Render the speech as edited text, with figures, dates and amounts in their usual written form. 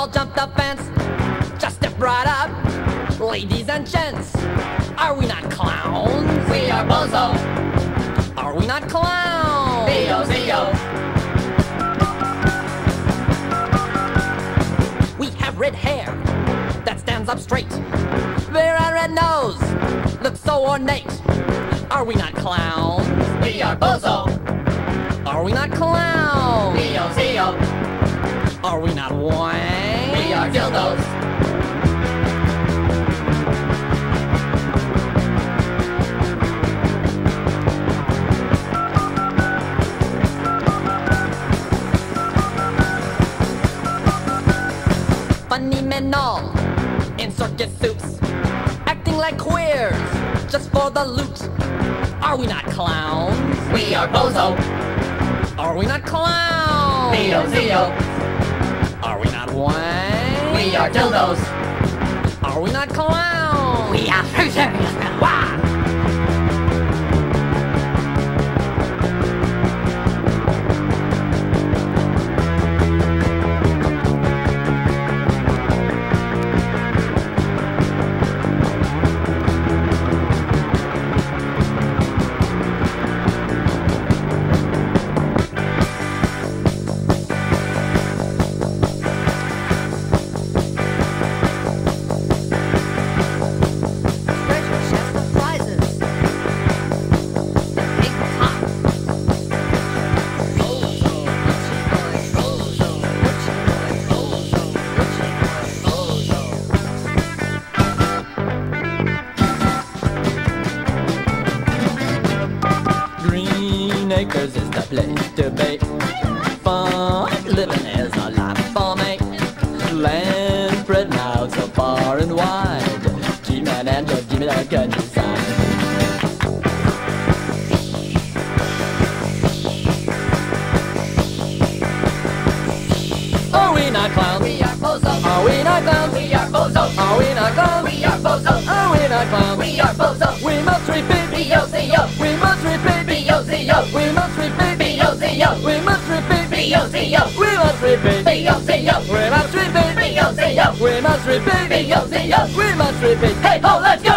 all jump the fence. Just step right up, ladies and gents. Are we not clowns? We are Bozo. Are we not clowns? B-O-Z-O. We have red hair that stands up straight. Wear a red nose, looks so ornate. Are we not clowns? We are Bozo. Are we not clowns? B-O-Z-O. Are we not wangs? We are dildos. Funny men all in circus suits, acting like queers just for the loot. Are we not clowns? We are Bozo. Are we not clowns? B-O-Z-O. Are we not wangs? We are dildos. Are we not clowns? We are losers. Wah! Acres is the place to be. Fun living is a life for me. Land spread out so far and wide. G-Man and just give me that gun sign. Are we not clowns? We are Bozo. Are we not clowns? We are Bozo. Are we not clowns? We are Bozo. Are we not clowns? We are Bozo. We must repeat. B-O-Z-O. We must repeat. B-O-Z-O. We must repeat. B-O-Z-O. We must repeat. B-O-Z-O. We must repeat. B-O-Z-O. We must repeat. B-O-Z-O. We must repeat. B-O-Z-O. We must repeat. Hey ho, let's go!